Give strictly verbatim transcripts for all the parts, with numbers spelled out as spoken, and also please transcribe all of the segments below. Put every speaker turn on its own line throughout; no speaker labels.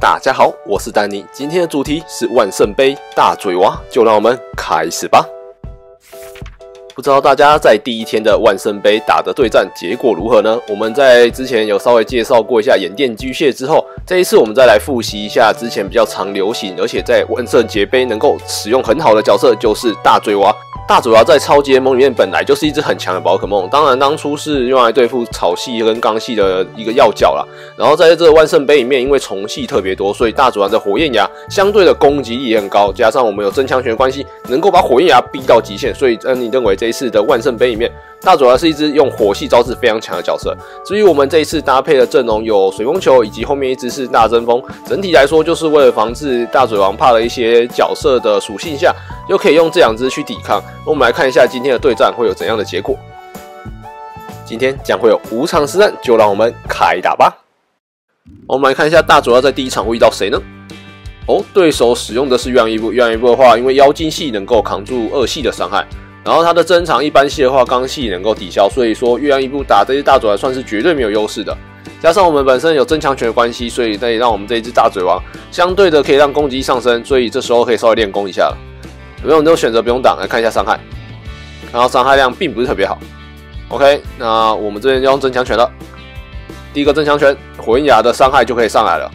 大家好，我是丹尼，今天的主题是万圣杯大嘴娃，就让我们开始吧。不知道大家在第一天的万圣杯打的对战结果如何呢？我们在之前有稍微介绍过一下演电巨蟹之后，这一次我们再来复习一下之前比较常流行，而且在万圣节杯能够使用很好的角色，就是大嘴娃。大嘴娃在超级联盟里面本来就是一只很强的宝可梦，当然当初是用来对付草系跟钢系的一个要角啦。然后在这个万圣杯里面，因为虫系特别多，所以大嘴娃的火焰牙相对的攻击力也很高，加上我们有增强权的关系，能够把火焰牙逼到极限。所以，呃，你认为这一次的万圣杯里面，大嘴娃是一只用火系招式非常强的角色。至于我们这一次搭配的阵容有水风球，以及后面一只是大针锋，整体来说就是为了防止大嘴王怕了一些角色的属性下，又可以用这两只去抵抗。我们来看一下今天的对战会有怎样的结果。今天将会有五场实战，就让我们开打吧。我们来看一下大嘴娃在第一场会遇到谁呢？哦，对手使用的是月亮伊布。月亮伊布的话，因为妖精系能够扛住二系的伤害。然后它的增长一般系的话，钢系能够抵消，所以说月亮伊布打这只大嘴娃算是绝对没有优势的。加上我们本身有增强权的关系，所以可以让我们这一只大嘴娃相对的可以让攻击上升，所以这时候可以稍微练功一下了。有没有人都选择不用挡？来看一下伤害，然后伤害量并不是特别好。OK， 那我们这边就用增强权了。第一个增强权，火焰牙的伤害就可以上来了。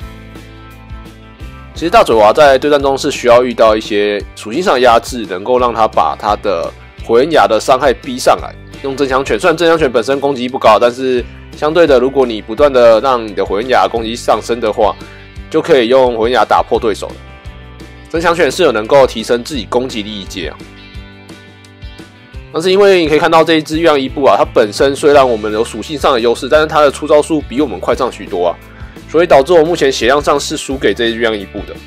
其实大嘴娃在对战中是需要遇到一些属性上的压制，能够让他把他的火焰牙的伤害逼上来。用增强权，虽然增强权本身攻击不高，但是相对的，如果你不断的让你的火焰牙攻击上升的话，就可以用火焰牙打破对手了。增强权是有能够提升自己攻击力一阶啊。但是因为你可以看到这一只月亮伊布啊，它本身虽然我们有属性上的优势，但是它的出招数比我们快上许多啊。所以导致我目前血量上是输给这一月亮伊布的。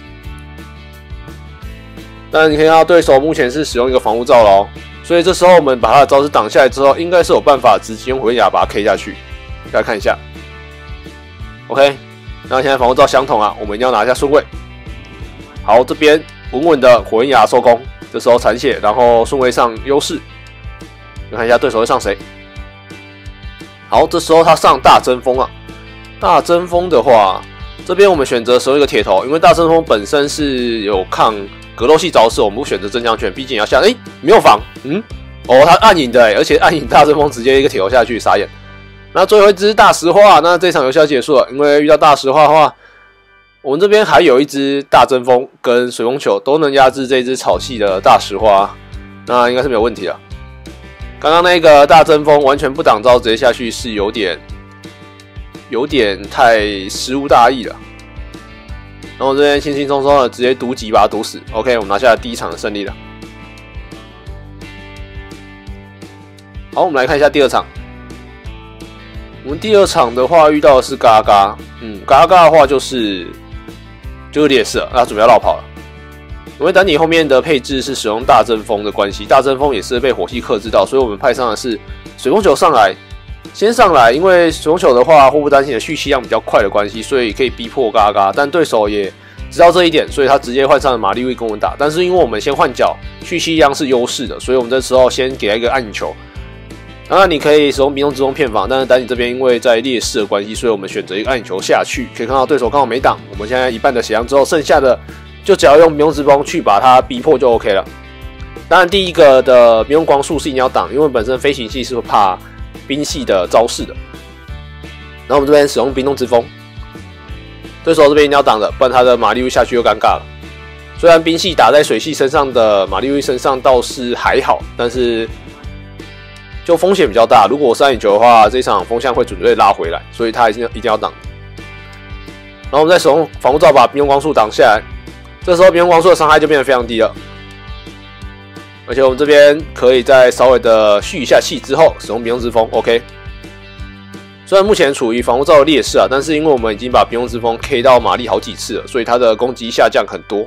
但你可以看到对手目前是使用一个防护罩咯，所以这时候我们把他的招式挡下来之后，应该是有办法直接用火焰牙把它 K 下去。大家看一下 ，OK， 那现在防护罩相同啊，我们一定要拿下顺位。好，这边稳稳的火焰牙收工，这时候残血，然后顺位上优势。看一下对手会上谁。好，这时候他上大针锋啊。大针锋的话，这边我们选择使用一个铁头，因为大针锋本身是有抗格斗系招式，我们不选择增强权，毕竟要下。哎、欸，没有防，嗯，哦，他暗影的哎，而且暗影大针锋直接一个铁头下去，傻眼。那最后一只大石化，那这场游戏要结束了，因为遇到大石化的话，我们这边还有一只大针锋跟水风球都能压制这只草系的大石化，那应该是没有问题了。刚刚那个大针锋完全不挡招直接下去是有点。有点太失误大意了，然后我这边轻轻松松的直接毒击把它毒死。OK， 我们拿下了第一场的胜利了。好，我们来看一下第二场。我们第二场的话遇到的是嘎嘎，嗯，嘎嘎的话就是就是劣势了，那准备要绕跑了。因为等你后面的配置是使用大针锋的关系，大针锋也是被火系克制到，所以我们派上的是水风球上来。先上来，因为水风球的话，祸不单行的蓄气量比较快的关系，所以可以逼迫嘎嘎。但对手也知道这一点，所以他直接换上了马力威跟我们打。但是因为我们先换角，蓄气量是优势的，所以我们这时候先给他一个暗影球。当然你可以使用冰冻之风骗防，但是丹尼这边因为在劣势的关系，所以我们选择一个暗影球下去。可以看到对手刚好没挡，我们现在一半的血量之后，剩下的就只要用冰冻之风去把它逼迫就 OK 了。当然第一个的冰冻光束是一定要挡，因为本身飞行系是会怕冰系的招式的，然后我们这边使用冰冻之风，对手这边一定要挡的，不然他的马力威下去又尴尬了。虽然冰系打在水系身上的马力威身上倒是还好，但是就风险比较大。如果我是暗影球的话，这一场风向会准备拉回来，所以他一定一定要挡。然后我们再使用防护罩把冰冻光束挡下来，这时候冰冻光束的伤害就变得非常低了。而且我们这边可以在稍微的蓄一下气之后，使用冰冻之风 ，OK。虽然目前处于防护罩的劣势啊，但是因为我们已经把冰冻之风 K 到马力好几次了，所以它的攻击下降很多。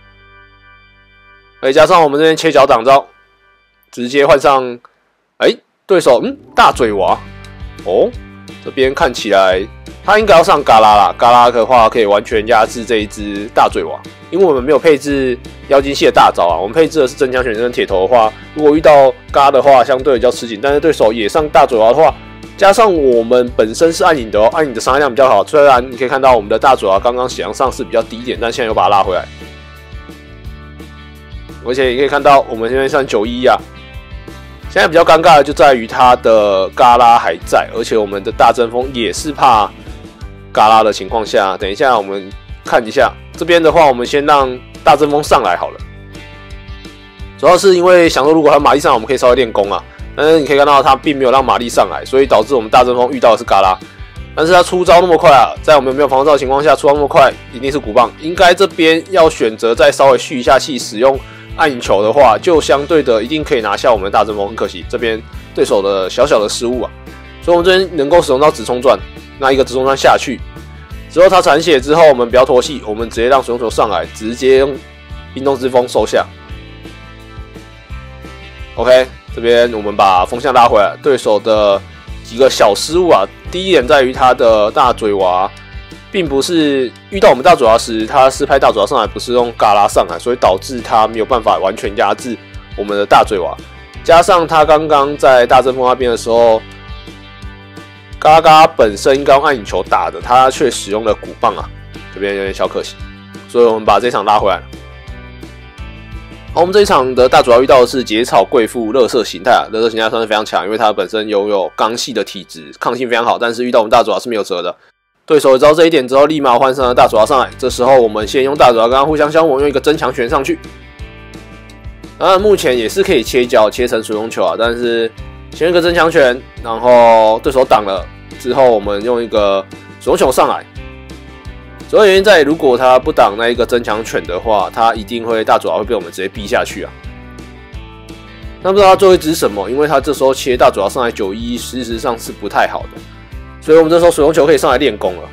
而且加上我们这边切角挡招，直接换上，哎、欸，对手嗯大嘴娃哦，这边看起来他应该要上嘎拉啦，嘎拉的话可以完全压制这一只大嘴娃。因为我们没有配置妖精系的大招啊，我们配置的是增强权跟铁头的话，如果遇到嘎的话，相对比较吃紧。但是对手也上大嘴娃的话， 加上我们本身是暗影的哦，暗影的伤害量比较好。虽然你可以看到我们的大嘴娃刚刚血量上是比较低一点，但现在又把它拉回来。而且也可以看到我们这边上九一啊，现在比较尴尬的就在于它的嘎拉还在，而且我们的大阵风也是怕嘎拉的情况下，等一下我们看一下这边的话，我们先让大阵风上来好了。主要是因为想说，如果他马力上来，我们可以稍微练功啊。但是你可以看到，他并没有让马力上来，所以导致我们大阵风遇到的是嘎拉。但是他出招那么快啊，在我们没有防护罩的情况下，出招那么快，一定是鼓棒。应该这边要选择再稍微蓄一下气，使用暗影球的话，就相对的一定可以拿下我们的大阵风。很可惜，这边对手的小小的失误啊，所以我们这边能够使用到直冲钻，那一个直冲钻下去之后，他残血之后，我们不要拖戏，我们直接让水龙球上来，直接用冰冻之风收下。OK， 这边我们把风向拉回来，对手的几个小失误啊。第一点在于他的大嘴娃，并不是遇到我们大嘴娃时，他是拍大嘴娃上来，不是用嘎拉上来，所以导致他没有办法完全压制我们的大嘴娃。加上他刚刚在大阵风那边的时候，嘎嘎本身应该用暗影球打的，他却使用了鼓棒啊，这边有点小可惜，所以我们把这场拉回来了。好，我们这一场的大主要遇到的是结草贵妇乐色形态啊，乐色形态算是非常强，因为它本身拥有刚系的体质，抗性非常好，但是遇到我们大主要是没有辙的。对手知道这一点之后，立马换上了大主要上来。这时候我们先用大主要跟他互相消磨，用一个增强拳上去。当然目前也是可以切角切成水龙球啊，但是先用一个增强拳，然后对手挡了之后，我们用一个水龙球上来。主要原因在于，如果他不挡那一个增强拳的话，他一定会大主要会被我们直接逼下去啊。那不知道他最后一直什么，因为他这时候切大主要上来九一，事实上是不太好的，所以我们这时候水龙球可以上来练功了。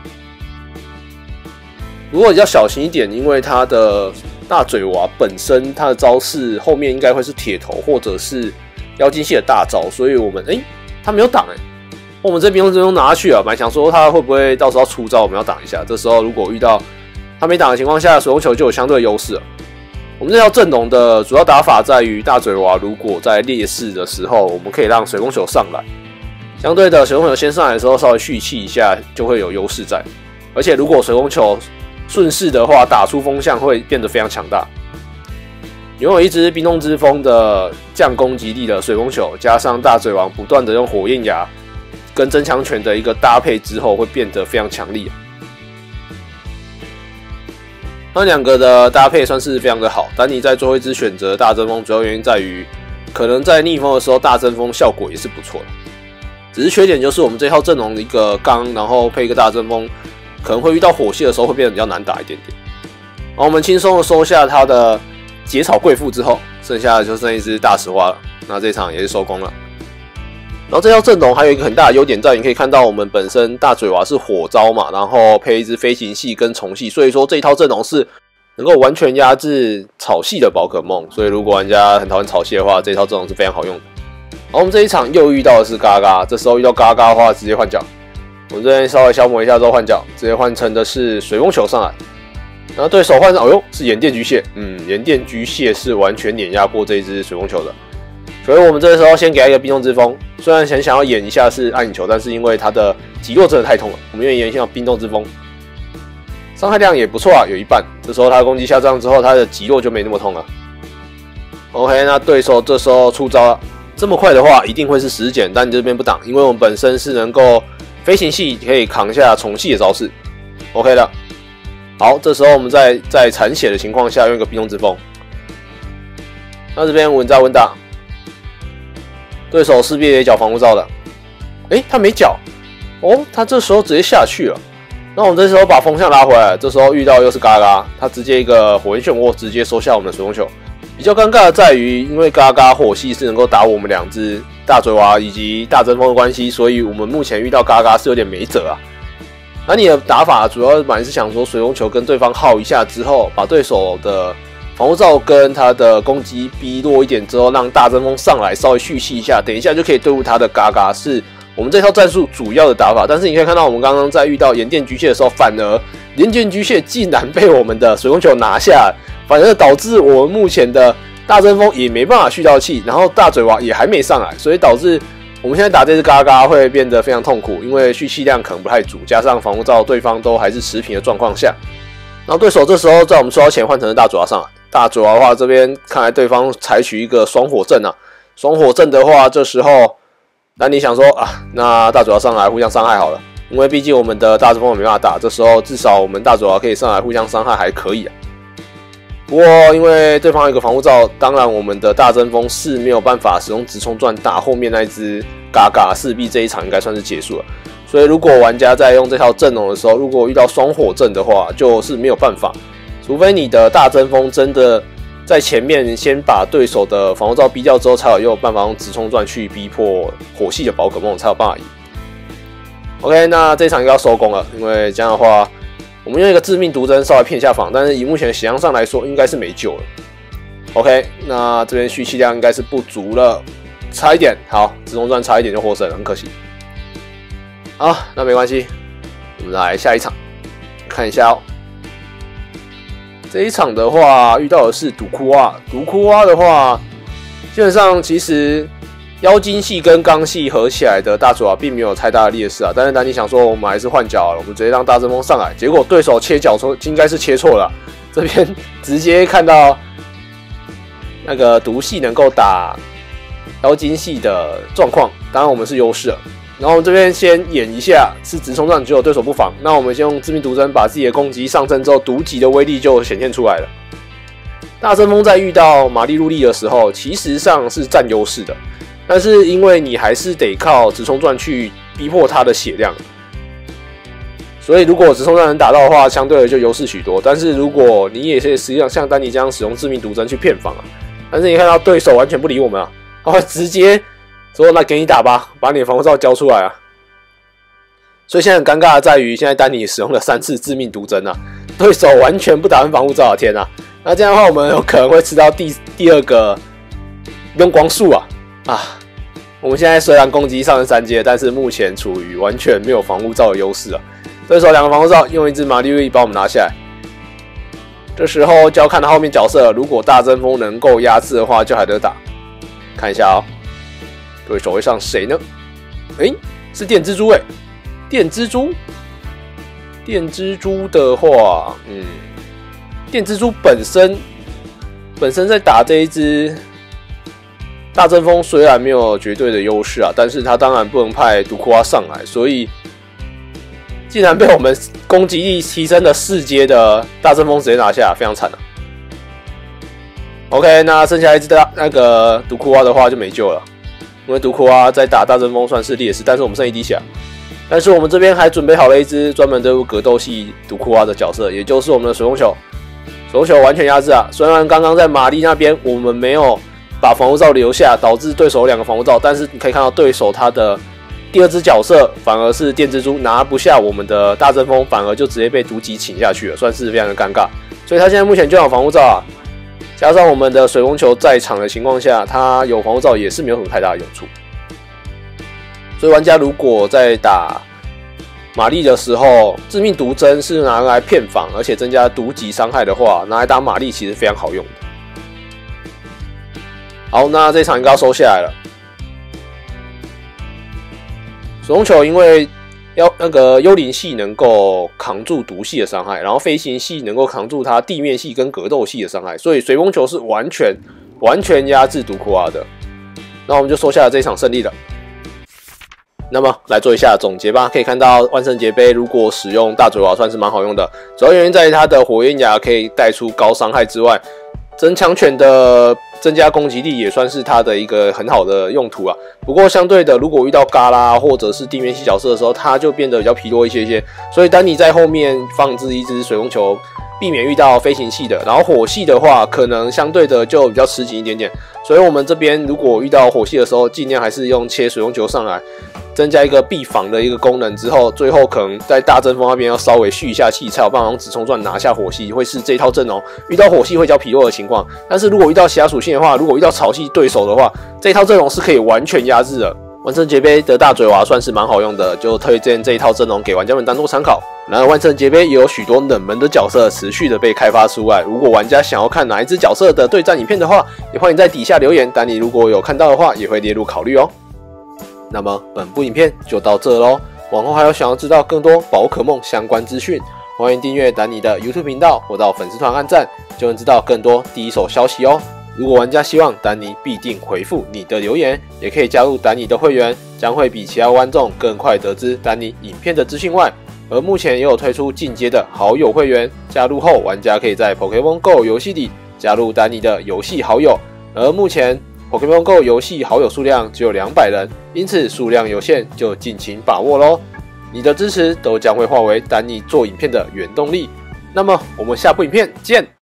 不过也要小心一点，因为他的大嘴娃本身他的招式后面应该会是铁头或者是妖精系的大招，所以我们哎、欸、他没有挡哎、欸。我们这边用这种拿去啊，本来想说他会不会到时候要出招，我们要挡一下。这时候如果遇到他没挡的情况下，水龙球就有相对的优势了。我们这条阵容的主要打法在于大嘴娃如果在劣势的时候，我们可以让水龙球上来。相对的，水龙球先上来的时候稍微蓄气一下，就会有优势在。而且如果水龙球顺势的话，打出风向会变得非常强大。拥有一支冰冻之风的降攻击力的水龙球，加上大嘴王不断的用火焰牙跟增强拳的一个搭配之后，会变得非常强力。那两个的搭配算是非常的好。丹尼在最后一支选择大阵风，主要原因在于可能在逆风的时候，大阵风效果也是不错的。只是缺点就是我们这套阵容的一个钢，然后配一个大阵风，可能会遇到火系的时候会变得比较难打一点点。然后我们轻松的收下他的结草贵妇之后，剩下的就剩一只大石花了。那这场也是收工了。然后这套阵容还有一个很大的优点在，你可以看到我们本身大嘴娃是火招嘛，然后配一只飞行系跟虫系，所以说这一套阵容是能够完全压制草系的宝可梦。所以如果玩家很讨厌草系的话，这一套阵容是非常好用的。然后我们这一场又遇到的是嘎嘎，这时候遇到嘎嘎的话，直接换角。我们这边稍微消磨一下之后换角，直接换成的是水风球上来。然后对手换上，哦呦，是炎电巨蟹，嗯，炎电巨蟹是完全碾压过这一只水风球的。所以我们这个时候先给他一个冰冻之风，虽然很想要演一下是暗影球，但是因为他的击落真的太痛了，我们愿意演一下冰冻之风，伤害量也不错啊，有一半。这时候他的攻击下降之后，他的击落就没那么痛了。OK， 那对手这时候出招了，这么快的话一定会是十减，但你这边不挡，因为我们本身是能够飞行系可以扛下虫系的招式 ，OK 的。好，这时候我们在在残血的情况下用一个冰冻之风，那这边稳扎稳打。对手势必也缴防护罩的，诶，他没缴，哦，他这时候直接下去了。那我们这时候把风向拉回来，这时候遇到又是嘎嘎，他直接一个火焰漩涡直接收下我们的水风球。比较尴尬的在于，因为嘎嘎火系是能够打我们两只大嘴娃以及大阵风的关系，所以我们目前遇到嘎嘎是有点没辙啊。那你的打法主要本来是想说水风球跟对方耗一下之后，把对手的防护罩跟他的攻击逼弱一点之后，让大阵风上来稍微蓄气一下，等一下就可以对付他的嘎嘎，是我们这套战术主要的打法。但是你可以看到，我们刚刚在遇到炎电巨蟹的时候，反而炎电巨蟹竟然被我们的水风球拿下，反而导致我们目前的大阵风也没办法蓄到气，然后大嘴娃也还没上来，所以导致我们现在打这只嘎嘎会变得非常痛苦，因为蓄气量可能不太足，加上防护罩对方都还是持平的状况下，然后对手这时候在我们出招前换成了大嘴娃上来。大嘴娃的话，这边看来对方采取一个双火阵啊，双火阵的话，这时候丹尼想说啊，那大嘴娃上来互相伤害好了，因为毕竟我们的大阵风没办法打，这时候至少我们大嘴娃可以上来互相伤害还可以啊。不过因为对方有一个防护罩，当然我们的大阵风是没有办法使用直冲钻打后面那一只嘎嘎，势必这一场应该算是结束了。所以如果玩家在用这套阵容的时候，如果遇到双火阵的话，就是没有办法，除非你的大阵风真的在前面先把对手的防护罩逼掉之后，才有有办法用直冲钻去逼迫火系的宝可梦，才有办法赢。OK， 那这场应该要收工了，因为这样的话，我们用一个致命毒针稍微骗一下防，但是以目前的血量上来说，应该是没救了。OK， 那这边蓄气量应该是不足了，差一点，好，直冲钻差一点就获胜了，很可惜。好，那没关系，我们来下一场看一下哦。这一场的话，遇到的是毒窟蛙。毒窟蛙的话，基本上其实妖精系跟钢系合起来的大嘴娃并没有太大的劣势啊。但是丹尼想说，我们还是换角好了，我们直接让大阵风上来。结果对手切角错，应该是切错了啊。这边直接看到那个毒系能够打妖精系的状况，当然我们是优势了。然后我们这边先演一下是直冲撞，只有对手不防。那我们先用致命毒针把自己的攻击上升之后，毒击的威力就显现出来了。大阵风在遇到玛丽露莉的时候，其实上是占优势的，但是因为你还是得靠直冲钻去逼迫他的血量，所以如果直冲钻能打到的话，相对的就优势许多。但是如果你也是实际上像丹尼这样使用致命毒针去骗防啊，但是你看到对手完全不理我们啊，他会直接说那给你打吧，把你的防护罩交出来啊！所以现在很尴尬的在于，现在丹尼使用了三次致命毒针啊，对手完全不打算防护罩啊！天啊！那这样的话，我们有可能会吃到第第二个用光束啊啊！我们现在虽然攻击上升三阶，但是目前处于完全没有防护罩的优势啊！对手两个防护罩，用一只玛丽丽把我们拿下来。这时候就要看他后面角色，如果大阵风能够压制的话，就还得打。看一下哦。对手会上谁呢？哎、欸，是电蜘蛛哎、欸，电蜘蛛，电蜘蛛的话，嗯，电蜘蛛本身本身在打这一只大阵风，虽然没有绝对的优势啊，但是他当然不能派毒窟蛙上来，所以竟然被我们攻击力提升了四阶的大阵风直接拿下，非常惨啊。OK， 那剩下一只大那个毒窟蛙的话就没救了。因为毒窟蛙在打大阵风算是劣势，但是我们剩一滴血，但是我们这边还准备好了一只专门对付格斗系毒窟蛙的角色，也就是我们的水风球。水风球完全压制啊！虽然刚刚在玛丽那边我们没有把防护罩留下，导致对手有两个防护罩，但是你可以看到对手他的第二只角色反而是电蜘蛛，拿不下我们的大阵风，反而就直接被毒击请下去了，算是非常的尴尬。所以他现在目前就有防护罩啊。加上我们的水风球在场的情况下，它有防护罩也是没有什么太大的用处。所以玩家如果在打玛丽的时候，致命毒针是拿来骗防，而且增加毒击伤害的话，拿来打玛丽其实非常好用的。好，那这场应该要收下来了。水风球因为要那个幽灵系能够扛住毒系的伤害，然后飞行系能够扛住它地面系跟格斗系的伤害，所以水风球是完全完全压制毒窟蛙的。那我们就收下了这一场胜利了。那么来做一下总结吧。可以看到万圣节杯如果使用大嘴娃算是蛮好用的，主要原因在于它的火焰牙可以带出高伤害之外，增强拳的增加攻击力也算是它的一个很好的用途啊。不过相对的，如果遇到嘎啦或者是地面系角色的时候，它就变得比较疲弱一些些。所以当你在后面放置一只水风球，避免遇到飞行系的，然后火系的话，可能相对的就比较吃紧一点点。所以我们这边如果遇到火系的时候，尽量还是用切水风球上来，增加一个避防的一个功能之后，最后可能在大阵风那边要稍微蓄一下气，才有办法用直冲钻拿下火系，会是这一套阵容遇到火系会较疲弱的情况。但是如果遇到其他属性的话，如果遇到草系对手的话，这一套阵容是可以完全压制的。万圣节杯的大嘴娃算是蛮好用的，就推荐这一套阵容给玩家们当做参考。然而万圣节杯也有许多冷门的角色持续的被开发出来，如果玩家想要看哪一只角色的对战影片的话，也欢迎在底下留言，但你如果有看到的话，也会列入考虑哦。 那么本部影片就到这咯，往后还有想要知道更多宝可梦相关资讯，欢迎订阅丹尼的 YouTube 频道或到粉丝团按赞，就能知道更多第一手消息哦。如果玩家希望丹尼必定回复你的留言，也可以加入丹尼的会员，将会比其他观众更快得知丹尼影片的资讯外，而目前也有推出进阶的好友会员，加入后玩家可以在 Pokémon Go 游戏里加入丹尼的游戏好友，而目前 Pokémon Go 游戏好友数量只有两百人，因此数量有限，就尽情把握咯。你的支持都将会化为丹尼做影片的原动力。那么我们下部影片见。